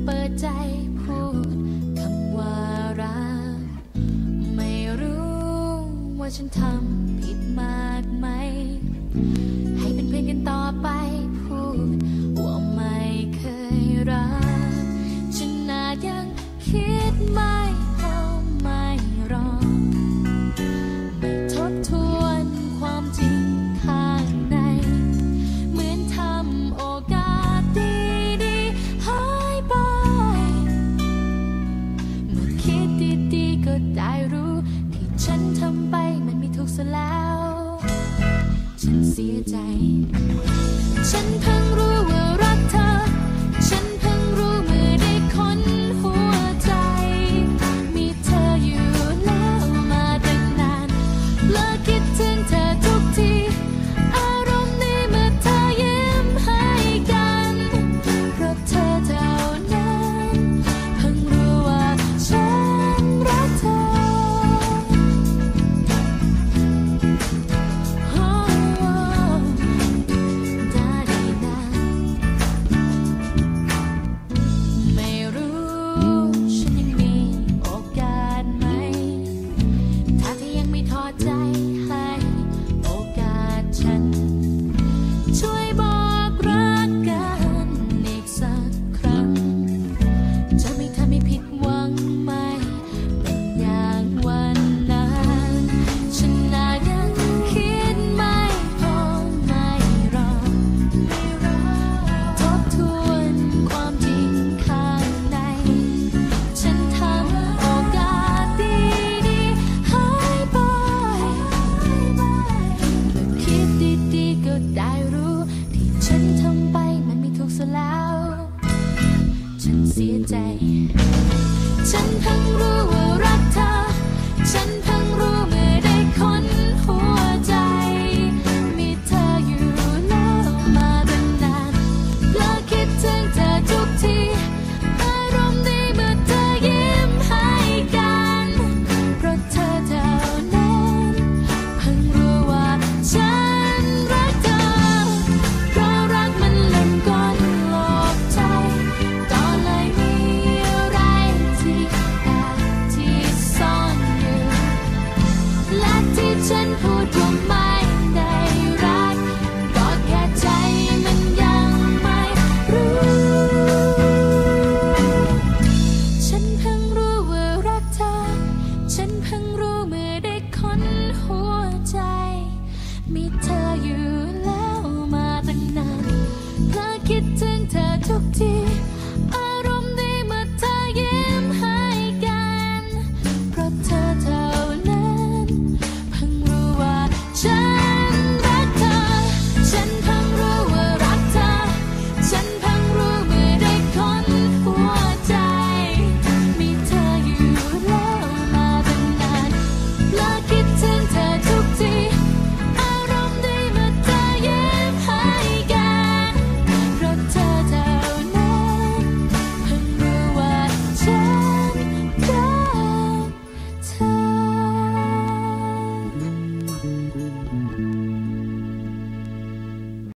เปิดใจพูดคำว่ารักไม่รู้ว่าฉันทำผิดมากไหมให้เป็นเพื่อนกันต่อไปพูดว่าไม่เคยรักฉันอาจยังคิดไม่พอไม่รอไม่ทบทวนความจริงข้างในเหมือนทำโอกาสดีๆหายไปเมื่อคิดดีๆก็ได้รู้ที่ฉันทำไปมันไม่ถูกซะแล้วฉันเสียใจฉันเพิ่งรู้ว่ารักเธอฉันเพิ่งรู้เมื่อได้ค้นหัวใจมีเธออยู่แล้วมาตั้งนานเลิกคิดถึงเธอทุกทีอารมณ์นี้เมื่อเธอยิ้มให้กันเพราะเธอเท่านั้นเพิ่งรู้ว่าฉันรักเธอไม่รู้ฉันยังมีโอกาสไหมถ้าเธอยังไม่ท้อใจให้โอกาสฉันช่วยบอกรักกันอีกสักครั้งจะไม่ทำให้ผิดหวังไหมเป็นอย่างวันนั้นฉันอาจยังคิดไม่พอไม่รอทบทวนความจริงข้างในฉันทำโอกาสดีๆหายไปเมื่อคิดดีๆก็ได้รู้ที่ฉันทำไปมันไม่ถูกซะแล้วฉันเสียใจฉันเพิ่งรู้ว่ารักเธอฉัน